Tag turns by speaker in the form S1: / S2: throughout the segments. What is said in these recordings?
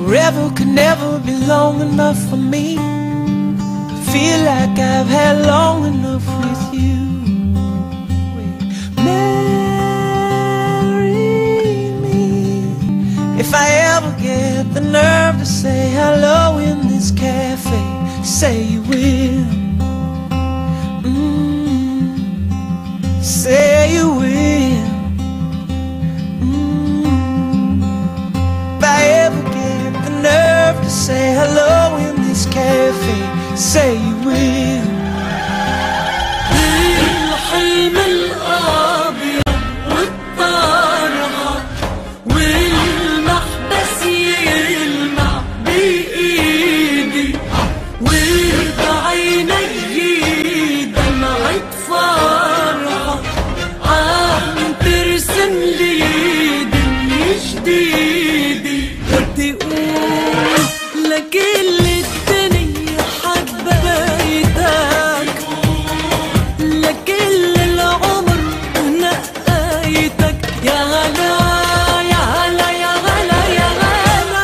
S1: Forever could never be long enough for me. Feel like I've had long enough with you. Marry me. If I ever get the nerve to say hello in this cafe, say you will. Say you will. If I ever get the nerve to say hello in this cafe, say you will.
S2: الحلم الأبيض والطرحة والمحبس يلمع بإيدي وبعيني دمعة فرحة عم ترسم لي دنيا جديدة. بدي أقول لكل الدنيا حبيتك، لكل العمر نقيتك. يا هلا يا هلا يا هلا يا هلا.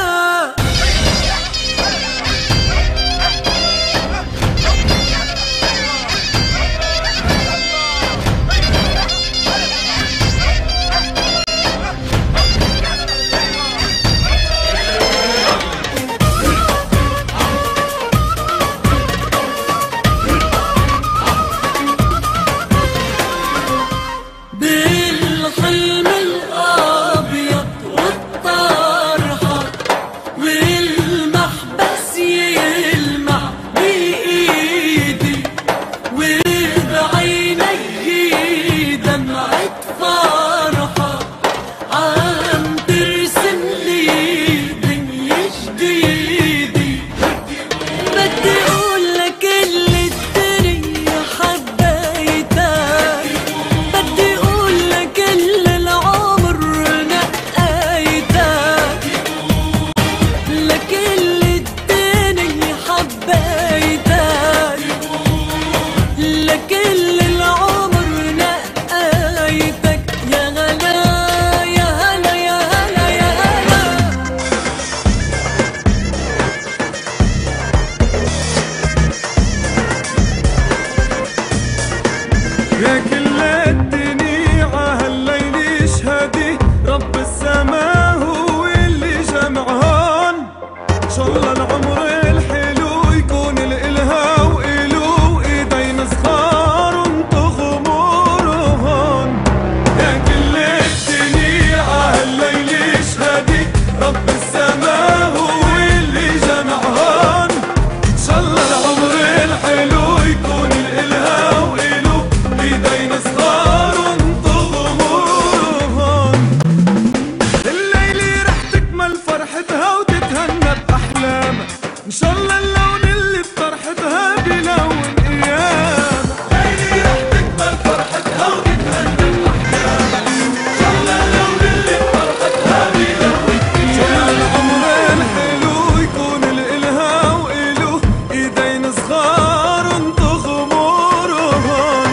S2: بالحلم الأبيض والطرحة والمحبس يلمع بإيدي وبعيني دمعة فرحة عم ترسم لي دنيا جديدة. بدي أقول لكل الدنيا حبيتك، بدي أقول لكل العمر نقيتك، لكل الدنيا حبيتك، لكل العمر نقيتك. يا هلا يا هلا يا هلا يا هلا.
S3: يا كل الدنيا هالليل يشهدي رب السماء هو اللي جمعهن. ان شاء الله العمر الحلو يكون الإلها وإلو ايدين صغار انطخ امورهن. يا كل الدنيا هالليل يشهدي رب السماء هو اللي جمعهن. ان شاء الله العمر الحلو يكون الإلها وإلو ايدين صغار انطخ امورهن. الليلة رح تكمل فرحتها وتتهنى بأحلامها. ان شاء الله اللون اللي بفرحتها بلون ايامها. الليلة رح تكمل فرحتها وتتهنى بأحلامها. ان شاء الله اللون اللي بفرحتها بلون ايامها. العمر الحلو يكون الإلها وإلو ايدين صغار انطخ امورهن.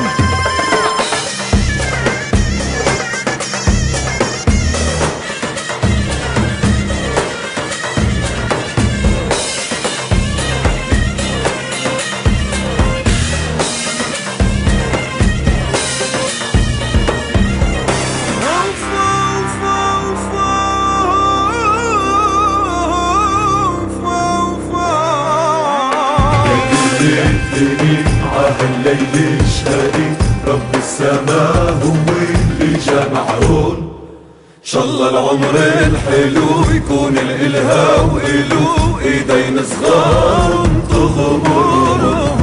S4: الليل يشهدي رب السماء هو اللي جمعهن. ان شاء الله العمر الحلو يكون الإلها وإلو ايدين صغار انطخ امورهن.